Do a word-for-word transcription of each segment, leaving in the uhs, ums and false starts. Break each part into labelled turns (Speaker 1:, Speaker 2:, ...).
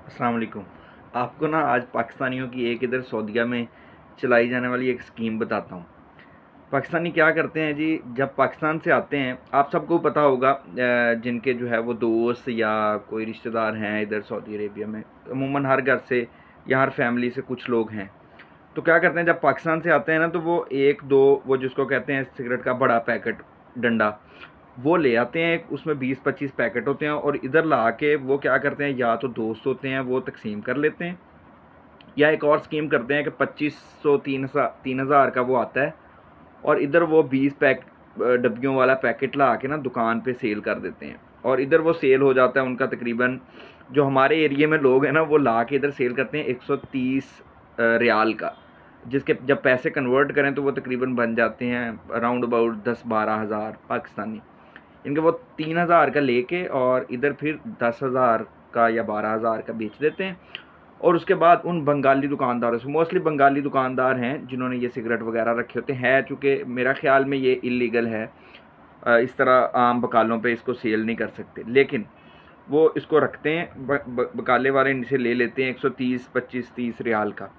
Speaker 1: अस्सलाम वालेकुम। आपको ना आज पाकिस्तानियों की एक इधर सऊदीया में चलाई जाने वाली एक स्कीम बताता हूँ। पाकिस्तानी क्या करते हैं जी, जब पाकिस्तान से आते हैं, आप सबको पता होगा अ, जिनके जो है वो दोस्त या कोई रिश्तेदार हैं इधर सऊदी अरेबिया में, अमूमन हर घर से या हर फैमिली से कुछ लोग हैं। तो क्या करते हैं, जब पाकिस्तान से आते हैं ना, तो वो एक दो वो जिसको कहते हैं सिगरेट का बड़ा पैकेट, डंडा, वो ले आते हैं। उसमें बीस पच्चीस पैकेट होते हैं और इधर ला के वो क्या करते हैं, या तो दोस्त होते हैं वो तकसीम कर लेते हैं, या एक और स्कीम करते हैं कि पच्चीस सौ तीन तीन हज़ार का वो आता है और इधर वो बीस पैक डब्बियों वाला पैकेट ला के ना दुकान पे सेल कर देते हैं। और इधर वो सेल हो जाता है उनका तकरीबन, जो हमारे एरिया में लोग हैं ना, वो ला के इधर सेल करते हैं एक सौ तीस रियाल का, जिसके जब पैसे कन्वर्ट करें तो वो तकरीबन बन जाते हैं अराउंड अबाउट दस बारह हज़ार पाकिस्तानी। इनके वो तीन हज़ार का लेके और इधर फिर दस हज़ार का या बारह हज़ार का बेच देते हैं। और उसके बाद उन बंगाली दुकानदारों से, मोस्टली बंगाली दुकानदार हैं जिन्होंने ये सिगरेट वगैरह रखे होते हैं, चूँकि मेरा ख्याल में ये इलीगल है, इस तरह आम बकालों पे इसको सेल नहीं कर सकते, लेकिन वो इसको रखते हैं। ब, ब, बकाले वाले इनसे ले लेते हैं एक सौ तीस पच्चीस तीस रियाल का।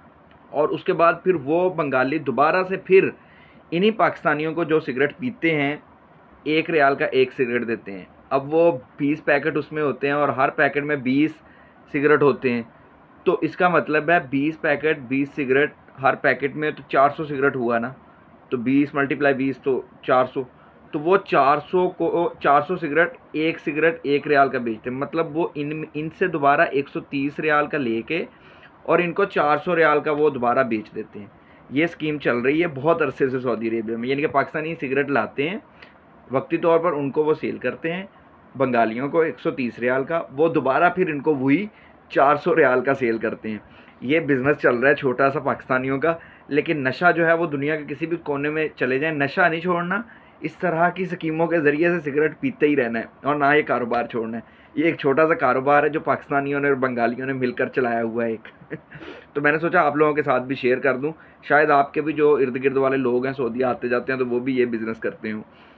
Speaker 1: और उसके बाद फिर वो बंगाली दोबारा से फिर इन्हीं पाकिस्तानियों को जो सिगरेट पीते हैं एक रियाल का एक सिगरेट देते हैं। अब वो बीस पैकेट उसमें होते हैं और हर पैकेट में बीस सिगरेट होते हैं, तो इसका मतलब है बीस पैकेट बीस सिगरेट, हर पैकेट में तो चार सौ सिगरेट हुआ ना, तो बीस मल्टीप्लाई बीस तो चार सौ। तो वो चार सौ को चार सौ सिगरेट एक सिगरेट एक रियाल का बेचते हैं। मतलब वो इन इनसे दोबारा एक सौ तीस रियाल का लेके और इनको चार सौ रियाल का वो दोबारा बेच देते हैं। ये स्कीम चल रही है बहुत अरसे से सऊदी अरेबिया में, यानी कि पाकिस्तानी सिगरेट लाते हैं, वक्ती तौर पर उनको वो सेल करते हैं बंगालियों को एक सौ तीस रियाल का, वो दोबारा फिर इनको वही चार सौ रियाल का सेल करते हैं। ये बिज़नेस चल रहा है छोटा सा पाकिस्तानियों का, लेकिन नशा जो है वो दुनिया के किसी भी कोने में चले जाएं, नशा नहीं छोड़ना। इस तरह की स्कीमों के ज़रिए से सिगरेट पीते ही रहना है और ना ये कारोबार छोड़ना है। ये एक छोटा सा कारोबार है जो पाकिस्तानियों ने और बंगालियों ने मिलकर चलाया हुआ है एक तो मैंने सोचा आप लोगों के साथ भी शेयर कर दूं, शायद आपके भी जो इर्द गिर्द वाले लोग हैं सऊदी आते जाते हैं तो वो भी ये बिज़नेस करते हों।